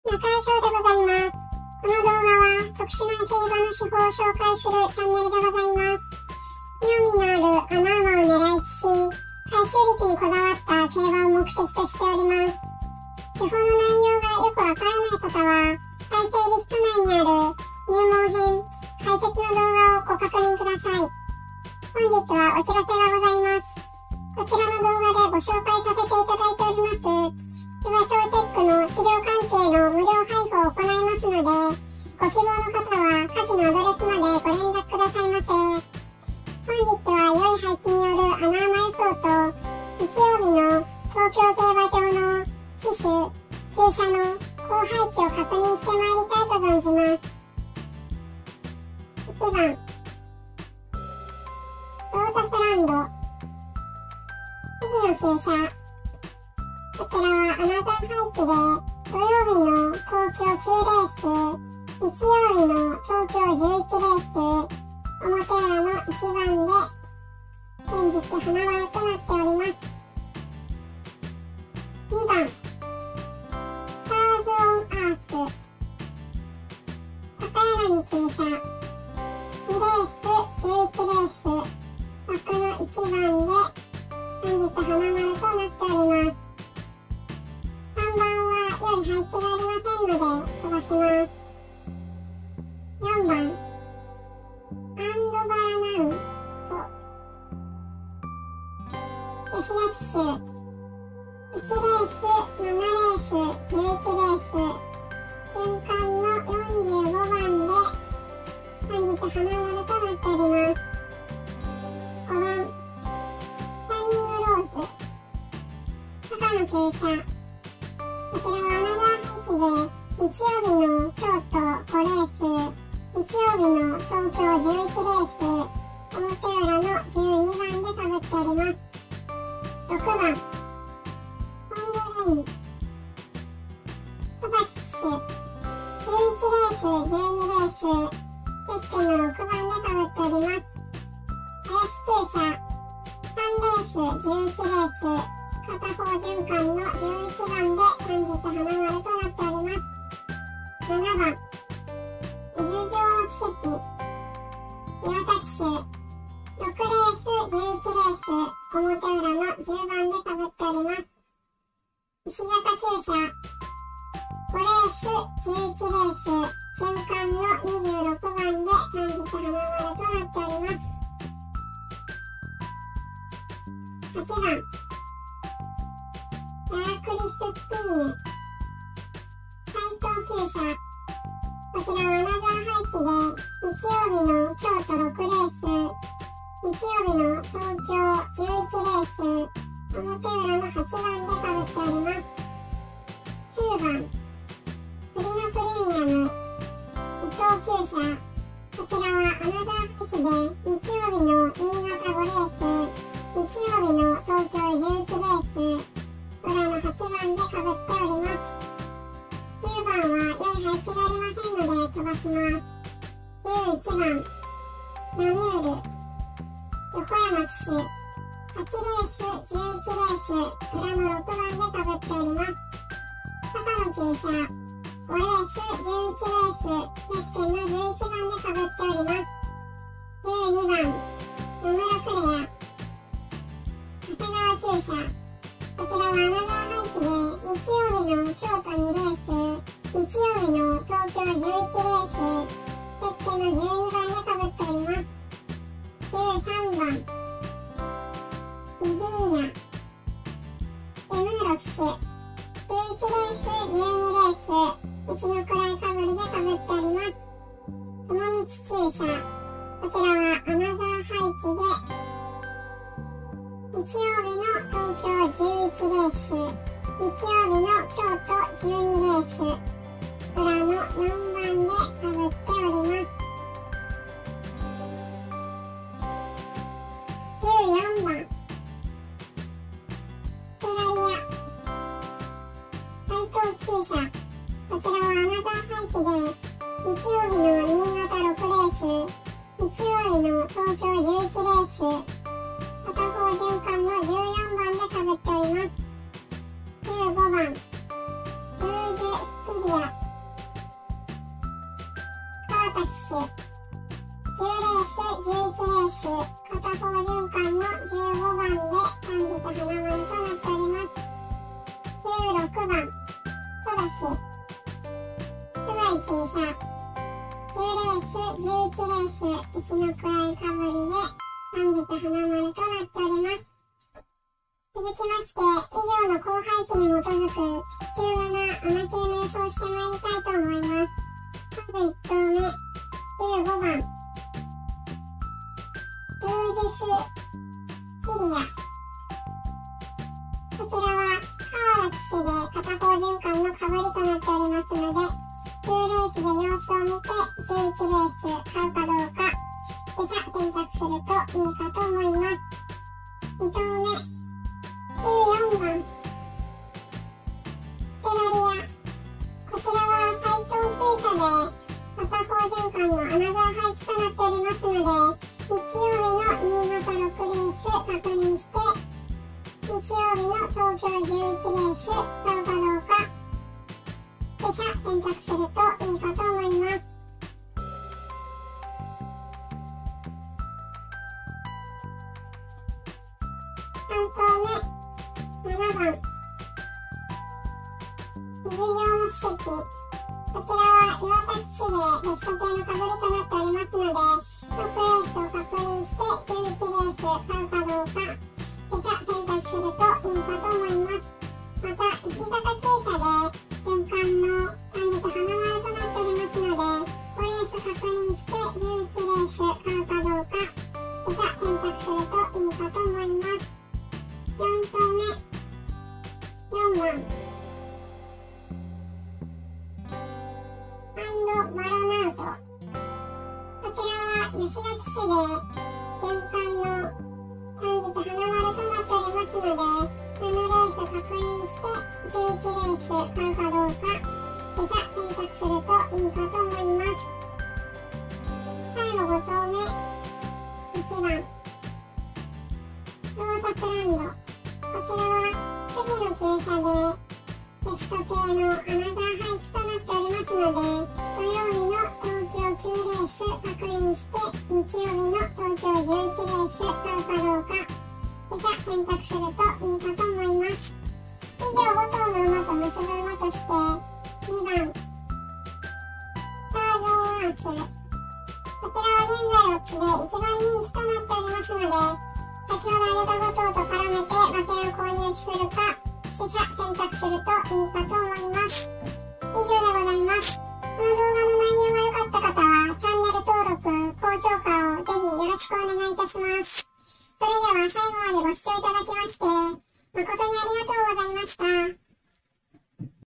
中井翔でございます。この動画は特殊な競馬の手法を紹介するチャンネルでございます。興味のある穴馬を狙い撃ちし、回収率にこだわった競馬を目的としております。手法の内容がよくわからない方は、再生リスト内にある入門編、解説の動画をご確認ください。本日はお知らせがございます。こちらの動画でご紹介させていただいております。馬表チェックの資料関係の無料配布を行いますので、ご希望の方は下記のアドレスまでご連絡くださいませ。本日は良い配置による穴馬予想と、日曜日の東京競馬場の騎手、厩舎の好配置を確認してまいりたいと存じます。1番、ロータスランド、次の厩舎。こちらはアナザー配置で土曜日の東京9レース、日曜日の東京11レース、表裏の1番で本日花丸となっております。2番、スターズ・オン・アース、高柳厩舎、2レース、11レース、枠の1番で本日花丸となっております。3番は良い配置がありませんので飛ばします。4番、アンドバラナウと吉田騎手、1レース、7レース、11レース、循環の45番で本日花丸となっております。5番、スタニングローズ、高野厩舎、こちらはアナザー配置で日曜日の京都5レース、日曜日の東京11レース、表裏の12番で被っております。6番、ホンドレイン、小崎騎手、11レース、12レース、ゼッケンの6番で被っております。林厩舎、3レース、11レース、片方循環の11番で本日花丸となっております。7番、伊豆城の奇跡、岩田騎手、6レース、11レース、表裏の10番で被っております。石坂厩舎、5レース、11レース、循環の26番で本日花丸となっております。8番、ラークリス・スピーム、斉藤厩舎、こちらはアナザー配置で日曜日の京都6レース、日曜日の東京11レース、表裏の8番で被っております。9番、プリノプレミアム、伊藤厩舎、こちらはアナザー配置で日曜日の新潟5レース、日曜日の東京11レース、裏の8番で被っております。10番は良い配置がありませんので飛ばします。11番、ナミュール、横山騎手、8レース、11レース、裏の6番で被っております。高野厩舎、5レース、11レース、ゼッケンの11番で被っております。12番、野村クレア、長谷川厩舎、こちらはアナザー配置で日曜日の京都2レース、日曜日の東京11レース、ゼッケンの12番で被っております。13番、ビビーナ、エムーロ騎手、11レース、12レース、一の位かぶりで被っております。友道厩舎、こちらはアナザー配置で日曜日の東京11レース、日曜日の京都12レース、裏の4番で被っております。14番、フェラリア、斉藤厩舎、こちらはアナザー配置で日曜日の新潟6レース、日曜日の東京11レース、片方循環の14番で被っております。15番、ルージュ・スピリア、 タ騎手。10レース、11レース、片方循環の15番で元日花丸となっております。16番、ソダシ。不在厩舎。10レース、11レース、一の位かぶりで元日花丸となっております。続きまして、以上の後輩値に基づく17穴系の予想をしてまいりたいと思います。まず1頭目、15番、ルージュス・キリア。こちらは川田騎手で片方循環のかぶりとなっておりますので、10レースで様子を見て11レース買うかどうか手車選択するといいかと思います。2頭目、14番、テロリア。こちらは最長厩舎で片方循環のアナザー配置となっておりますので、日曜日の新潟6レース確認して、日曜日の東京11レース買うかどうか手車選択するといいかと思います。3頭目、7番、水上の奇跡。こちらは岩田騎手でベスト系のかぶりとなっておりますので、6レースを確認して11レース買うかどうか手車選択するといいかと思います。また石坂厩舎で循環の元日花丸となっておりますので、5レース確認して11レース買うかどうか手車選択するといいかと思います。4頭目、4番、マロナウト。こちらは吉田騎手で循環の元日花丸となっておりますので、7レース確認して11レース買うかどうか手車選択するといいかと思います。最後5頭目、1番、ロータスランド。こちらは次の厩舎でベスト系のアナザー配置となっておりますので、土曜日の東京9レース確認して日曜日の東京11レース買うかどうか手車選択するといいかと思います。以上5頭の馬と結ぶ馬として、2番、スターゾーンアース。こちらは現在オッズで1番人気となっておりますので、先ほど挙げた5頭と絡めて馬券を購入するか手車選択するといいかと思います。以上でございます。この動画の内容が良かった方はチャンネル登録、高評価をぜひよろしくお願いいたします。それでは最後までご視聴いただきまして誠にありがとうございました。